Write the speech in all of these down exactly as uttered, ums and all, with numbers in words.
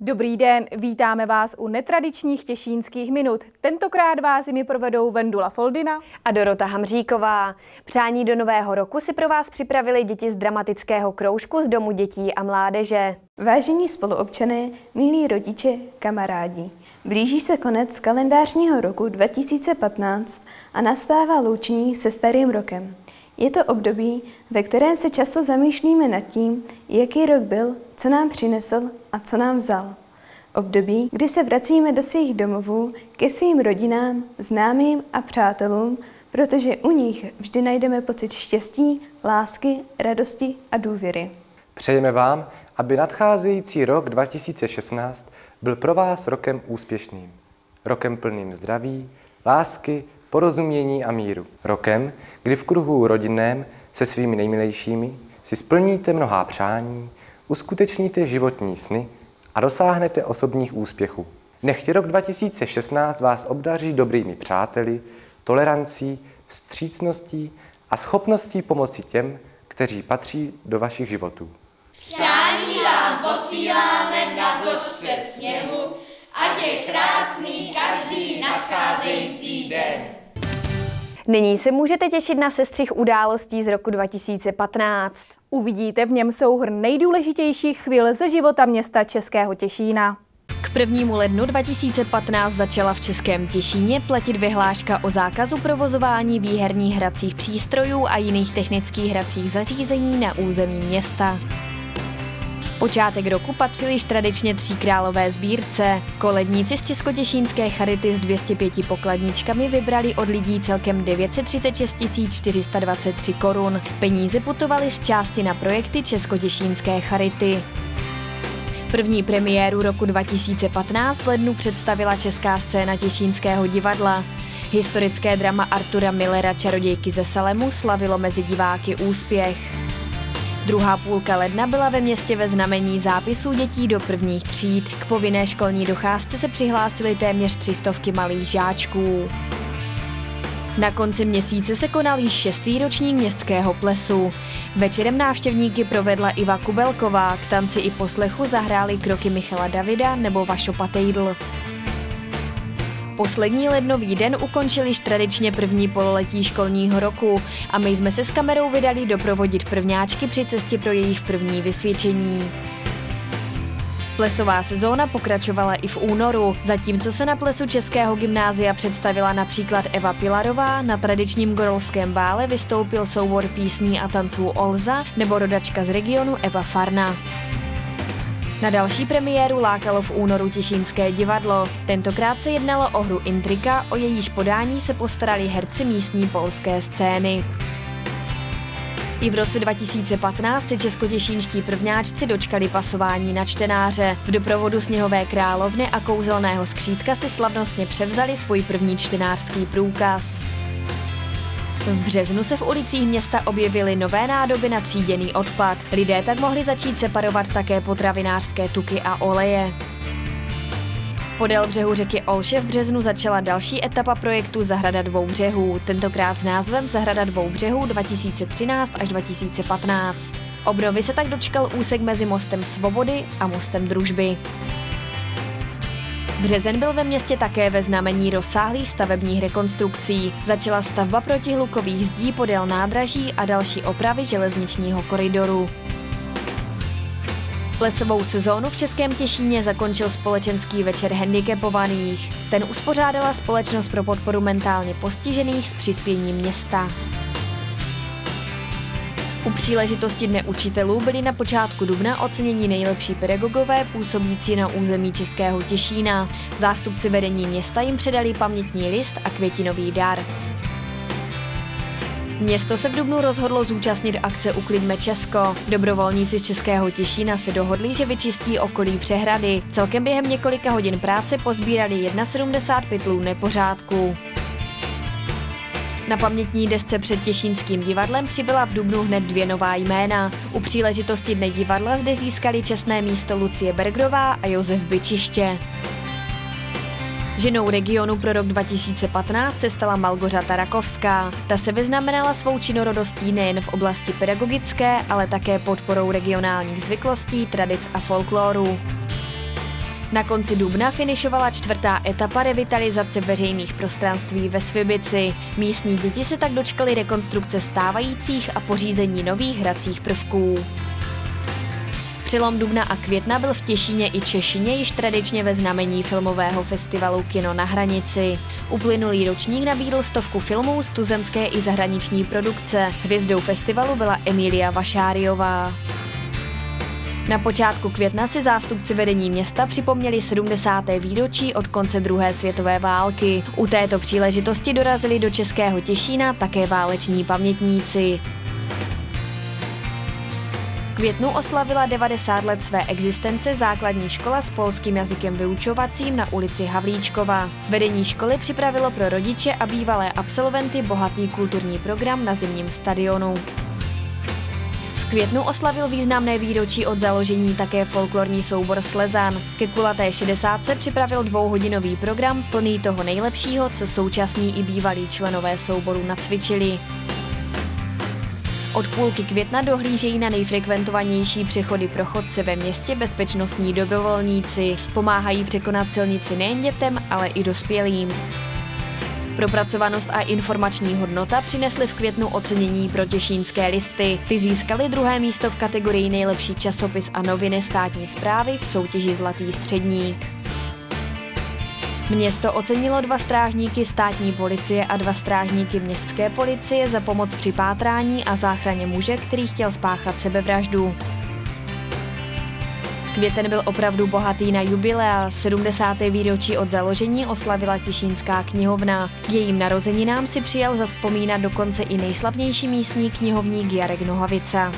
Dobrý den, vítáme vás u netradičních těšínských minut. Tentokrát vás jimi provedou Vendula Foldina a Dorota Hamříková. Přání do nového roku si pro vás připravili děti z dramatického kroužku z Domu dětí a mládeže. Vážení spoluobčané, milí rodiče, kamarádi, blíží se konec kalendářního roku dva tisíce patnáct a nastává loučení se starým rokem. Je to období, ve kterém se často zamýšlíme nad tím, jaký rok byl, co nám přinesl a co nám vzal. Období, kdy se vracíme do svých domovů, ke svým rodinám, známým a přátelům, protože u nich vždy najdeme pocit štěstí, lásky, radosti a důvěry. Přejeme vám, aby nadcházející rok dva tisíce šestnáct byl pro vás rokem úspěšným. Rokem plným zdraví, lásky, porozumění a míru. Rokem, kdy v kruhu rodinném se svými nejmilejšími si splníte mnohá přání, uskutečníte životní sny a dosáhnete osobních úspěchů. Nechť rok dva tisíce šestnáct vás obdaří dobrými přáteli, tolerancí, vstřícností a schopností pomoci těm, kteří patří do vašich životů. Přání vám posíláme na vločce sněhu, ať je krásný každý nadcházející den. Nyní se můžete těšit na sestřih událostí z roku dva tisíce patnáct. Uvidíte v něm souhrn nejdůležitějších chvil ze života města Českého Těšína. K prvnímu lednu dva tisíce patnáct začala v Českém Těšíně platit vyhláška o zákazu provozování výherních hracích přístrojů a jiných technických hracích zařízení na území města. Počátek roku patřil již tradičně Tříkrálové sbírce. Koledníci z Českotěšínské charity s dvěma sty pěti pokladničkami vybrali od lidí celkem devět set třicet šest tisíc čtyři sta dvacet tři korun. Peníze putovaly z části na projekty Českotěšínské charity. První premiéru roku dva tisíce patnáct v lednu představila česká scéna Těšínského divadla. Historické drama Artura Millera Čarodějky ze Salemu slavilo mezi diváky úspěch. Druhá půlka ledna byla ve městě ve znamení zápisů dětí do prvních tříd. K povinné školní docházce se přihlásili téměř tři stovky malých žáčků. Na konci měsíce se konal již šestý ročník městského plesu. Večerem návštěvníky provedla Iva Kubelková, k tanci i poslechu zahráli kroky Michala Davida nebo Vašo Patejdl. Poslední lednový den ukončil již tradičně první pololetí školního roku a my jsme se s kamerou vydali doprovodit prvňáčky při cestě pro jejich první vysvědčení. Plesová sezóna pokračovala i v únoru, zatímco se na plesu Českého gymnázia představila například Eva Pilarová, na tradičním gorolském bále vystoupil soubor písní a tanců Olza nebo rodačka z regionu Eva Farna. Na další premiéru lákalo v únoru Těšínské divadlo. Tentokrát se jednalo o hru Intrika, o jejíž podání se postarali herci místní polské scény. I v roce dva tisíce patnáct se českotěšínští prvňáčci dočkali pasování na čtenáře. V doprovodu Sněhové královny a Kouzelného skřítka si slavnostně převzali svůj první čtenářský průkaz. V březnu se v ulicích města objevily nové nádoby na tříděný odpad. Lidé tak mohli začít separovat také potravinářské tuky a oleje. Podél břehu řeky Olše v březnu začala další etapa projektu Zahrada dvou břehů, tentokrát s názvem Zahrada dvou břehů dva tisíce třináct až dva tisíce patnáct. Obnovy se tak dočkal úsek mezi mostem Svobody a mostem Družby. Březen byl ve městě také ve znamení rozsáhlých stavebních rekonstrukcí. Začala stavba protihlukových zdí podél nádraží a další opravy železničního koridoru. Plesovou sezónu v Českém Těšíně zakončil společenský večer handicapovaných. Ten uspořádala Společnost pro podporu mentálně postižených s přispěním města. U příležitosti Dne učitelů byli na počátku dubna oceněni nejlepší pedagogové působící na území Českého Těšína. Zástupci vedení města jim předali pamětní list a květinový dar. Město se v dubnu rozhodlo zúčastnit akce Uklidme Česko. Dobrovolníci z Českého Těšína se dohodli, že vyčistí okolí přehrady. Celkem během několika hodin práce pozbírali sedmdesát jedna pytlů nepořádků. Na pamětní desce před Těšínským divadlem přibyla v dubnu hned dvě nová jména. U příležitosti Dne divadla zde získali čestné místo Lucie Bergrová a Josef Byčiště. Ženou regionu pro rok dva tisíce patnáct se stala Malgořata Rakovská. Ta se vyznamenala svou činorodostí nejen v oblasti pedagogické, ale také podporou regionálních zvyklostí, tradic a folkloru. Na konci dubna finišovala čtvrtá etapa revitalizace veřejných prostranství ve Svibici. Místní děti se tak dočkaly rekonstrukce stávajících a pořízení nových hracích prvků. Přelom dubna a května byl v Těšíně i Češině již tradičně ve znamení filmového festivalu Kino na hranici. Uplynulý ročník nabídl stovku filmů z tuzemské i zahraniční produkce. Hvězdou festivalu byla Emília Vašáriová. Na počátku května si zástupci vedení města připomněli sedmdesáté výročí od konce druhé světové války. U této příležitosti dorazili do Českého Těšína také váleční pamětníci. V květnu oslavila devadesát let své existence základní škola s polským jazykem vyučovacím na ulici Havlíčkova. Vedení školy připravilo pro rodiče a bývalé absolventy bohatý kulturní program na zimním stadionu. V květnu oslavil významné výročí od založení také folklorní soubor Slezan. Ke kulaté šedesátce připravil dvouhodinový program plný toho nejlepšího, co současní i bývalí členové souboru nacvičili. Od půlky května dohlížejí na nejfrekventovanější přechody pro chodce ve městě bezpečnostní dobrovolníci. Pomáhají překonat silnici nejen dětem, ale i dospělým. Propracovanost a informační hodnota přinesly v květnu ocenění pro těšínské listy. Ty získaly druhé místo v kategorii nejlepší časopis a noviny státní správy v soutěži Zlatý středník. Město ocenilo dva strážníky státní policie a dva strážníky městské policie za pomoc při pátrání a záchraně muže, který chtěl spáchat sebevraždu. Květen byl opravdu bohatý na jubilea. sedmdesáté výročí od založení oslavila Těšínská knihovna. K jejím narozeninám si přijel zavzpomínat dokonce i nejslavnější místní knihovník Jarek Nohavica.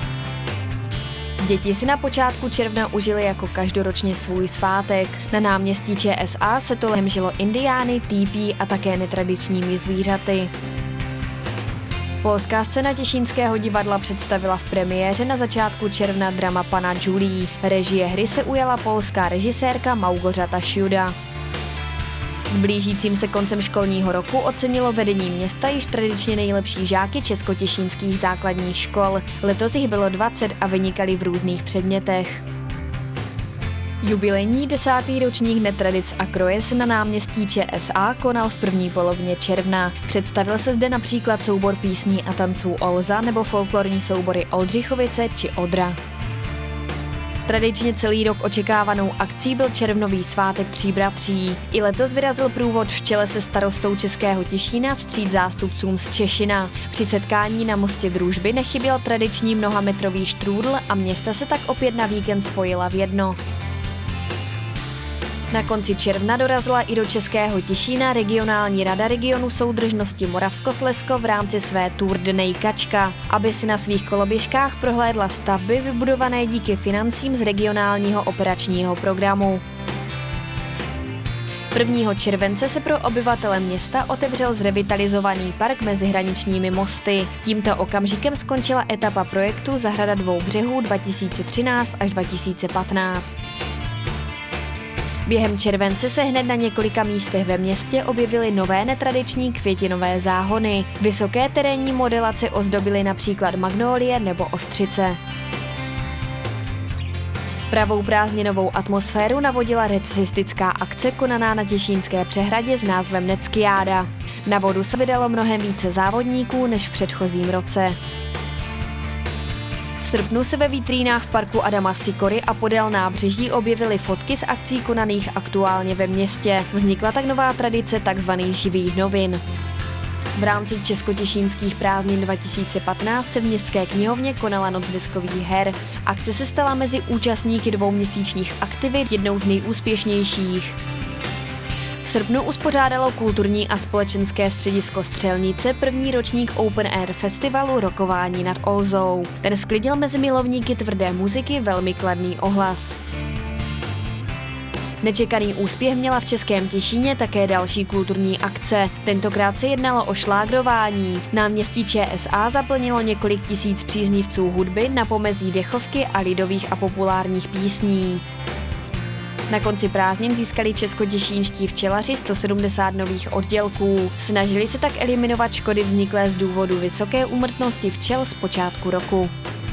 Děti si na počátku června užili jako každoročně svůj svátek. Na náměstí Č S A se to hemžilo indiány, týpí a také netradičními zvířaty. Polská scéna Těšínského divadla představila v premiéře na začátku června drama Pana Julie. Režie hry se ujala polská režisérka Małgorzata Šjuda. S blížícím se koncem školního roku ocenilo vedení města již tradičně nejlepší žáky českotěšínských základních škol. Letos jich bylo dvacet a vynikali v různých předmětech. Jubilejní desátý ročník Netradic a kroje se na náměstí Č S A konal v první polovině června. Představil se zde například soubor písní a tanců Olza nebo folklorní soubory Oldřichovice či Odra. Tradičně celý rok očekávanou akcí byl červnový svátek Tří bratří. I letos vyrazil průvod v čele se starostou Českého Těšína vstříc zástupcům z Češina. Při setkání na mostě Družby nechyběl tradiční mnohametrový štrůdl a města se tak opět na víkend spojila v jedno. Na konci června dorazila i do Českého Těšína regionální rada regionu soudržnosti Moravskoslezsko v rámci své Tour de Nejkačka, aby si na svých koloběžkách prohlédla stavby vybudované díky financím z regionálního operačního programu. prvního července se pro obyvatele města otevřel zrevitalizovaný park mezi hraničními mosty. Tímto okamžikem skončila etapa projektu Zahrada dvou břehů dva tisíce třináct až dva tisíce patnáct. Během července se hned na několika místech ve městě objevily nové netradiční květinové záhony. Vysoké terénní modelace ozdobily například magnolie nebo ostřice. Pravou prázdninovou atmosféru navodila recesistická akce konaná na Těšínské přehradě s názvem Neckiáda. Na vodu se vydalo mnohem více závodníků než v předchozím roce. V srpnu se ve vitrínách v parku Adama Sikory a podél nábřeží objevily fotky z akcí konaných aktuálně ve městě. Vznikla tak nová tradice tzv. Živých novin. V rámci Českotěšínských prázdnin dva tisíce patnáct se v městské knihovně konala noc deskových her. Akce se stala mezi účastníky dvouměsíčních aktivit jednou z nejúspěšnějších. V srpnu uspořádalo kulturní a společenské středisko Střelnice první ročník Open Air festivalu Rokování nad Olzou. Ten sklidil mezi milovníky tvrdé muziky velmi kladný ohlas. Nečekaný úspěch měla v Českém Těšíně také další kulturní akce. Tentokrát se jednalo o šlágrování. Náměstí Č S A zaplnilo několik tisíc příznivců hudby na pomezí dechovky a lidových a populárních písní. Na konci prázdnin získali českotěšínští včelaři sto sedmdesát nových oddělků. Snažili se tak eliminovat škody vzniklé z důvodu vysoké úmrtnosti včel z počátku roku.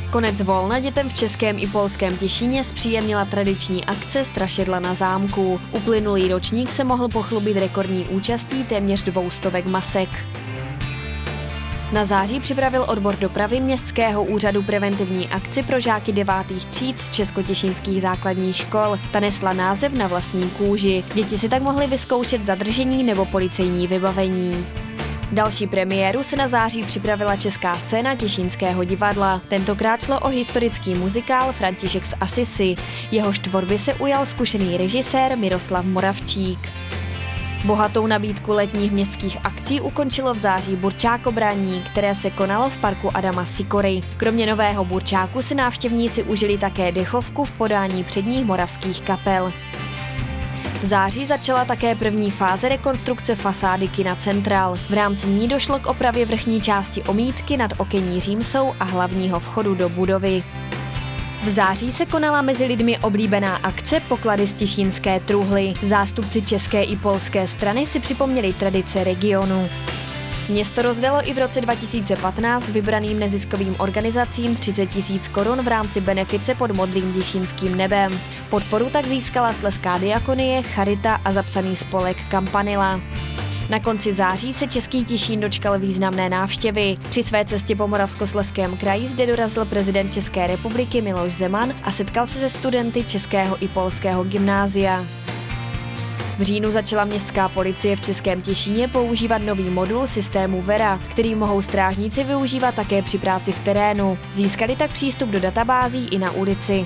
Konec volna dětem v českém i polském Těšíně zpříjemnila tradiční akce Strašidla na zámku. Uplynulý ročník se mohl pochlubit rekordní účastí téměř dvou stovek masek. Na září připravil odbor dopravy Městského úřadu preventivní akci pro žáky devátých tříd českotěšínských základních škol. Ta nesla název Na vlastní kůži. Děti si tak mohly vyzkoušet zadržení nebo policejní vybavení. Další premiéru se na září připravila česká scéna Těšínského divadla. Tentokrát šlo o historický muzikál František z Assisi. Jehož tvorby se ujal zkušený režisér Miroslav Moravčík. Bohatou nabídku letních městských akcí ukončilo v září Burčákobraní, které se konalo v parku Adama Sikory. Kromě nového burčáku si návštěvníci užili také dechovku v podání předních moravských kapel. V září začala také první fáze rekonstrukce fasády kina Central. V rámci ní došlo k opravě vrchní části omítky nad okenní římsou a hlavního vchodu do budovy. V září se konala mezi lidmi oblíbená akce Poklady z Těšínské truhly. Zástupci české i polské strany si připomněli tradice regionu. Město rozdalo i v roce dva tisíce patnáct vybraným neziskovým organizacím třicet tisíc korun v rámci benefice pod modrým těšínským nebem. Podporu tak získala Slezská diakonie, Charita a zapsaný spolek Kampanila. Na konci září se český Těšín dočkal významné návštěvy. Při své cestě po Moravskoslezském kraji zde dorazil prezident České republiky Miloš Zeman a setkal se se studenty českého i polského gymnázia. V říjnu začala městská policie v Českém Těšíně používat nový modul systému Vera, který mohou strážníci využívat také při práci v terénu. Získali tak přístup do databází i na ulici.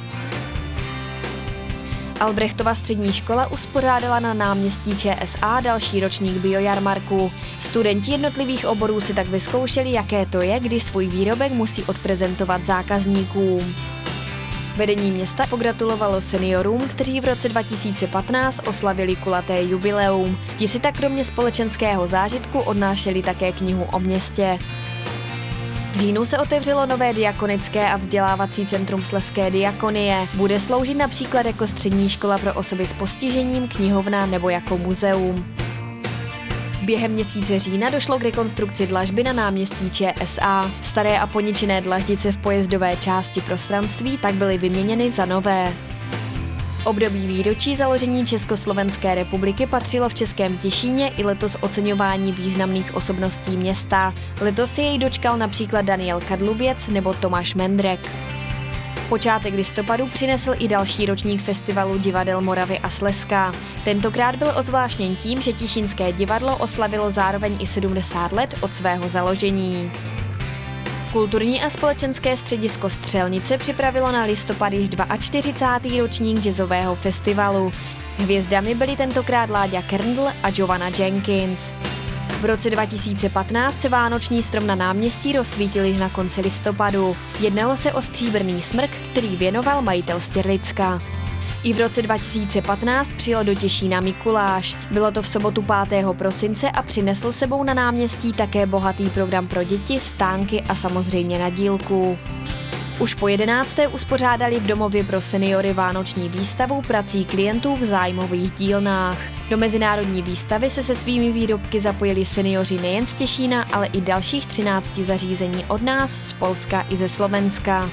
Albrechtova střední škola uspořádala na náměstí ČSA další ročník biojarmarku. Studenti jednotlivých oborů si tak vyzkoušeli, jaké to je, když svůj výrobek musí odprezentovat zákazníkům. Vedení města pogratulovalo seniorům, kteří v roce dva tisíce patnáct oslavili kulaté jubileum. Ti si tak kromě společenského zážitku odnášeli také knihu o městě. V říjnu se otevřelo nové diakonické a vzdělávací centrum Slezské diakonie. Bude sloužit například jako střední škola pro osoby s postižením, knihovna nebo jako muzeum. Během měsíce října došlo k rekonstrukci dlažby na náměstí ČSA. Staré a poničené dlaždice v pojezdové části prostranství tak byly vyměněny za nové. Období výročí založení Československé republiky patřilo v Českém Těšíně i letos oceňování významných osobností města. Letos se jej dočkal například Daniel Kadlubiec nebo Tomáš Mendrek. Počátek listopadu přinesl i další ročník festivalu divadel Moravy a Slezska. Tentokrát byl ozvláštněn tím, že Těšínské divadlo oslavilo zároveň i sedmdesát let od svého založení. Kulturní a společenské středisko Střelnice připravilo na listopad již čtyřicátý druhý ročník jazzového festivalu. Hvězdami byli tentokrát Láďa Kerndl a Giovanna Jenkins. V roce dva tisíce patnáct se vánoční strom na náměstí rozsvítil již na konci listopadu. Jednalo se o stříbrný smrk, který věnoval majitel Stěrlicka. I v roce dva tisíce patnáct přijel do Těšína Mikuláš. Bylo to v sobotu pátého prosince a přinesl sebou na náměstí také bohatý program pro děti, stánky a samozřejmě na dílku. Už po jedenácté uspořádali v domově pro seniory vánoční výstavu prací klientů v zájmových dílnách. Do mezinárodní výstavy se se svými výrobky zapojili seniori nejen z Těšína, ale i dalších třinácti zařízení od nás, z Polska i ze Slovenska.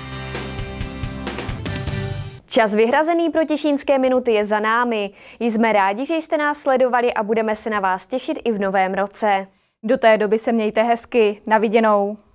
Čas vyhrazený pro Těšínské minuty je za námi. Jsme rádi, že jste nás sledovali a budeme se na vás těšit i v novém roce. Do té doby se mějte hezky. Na viděnou.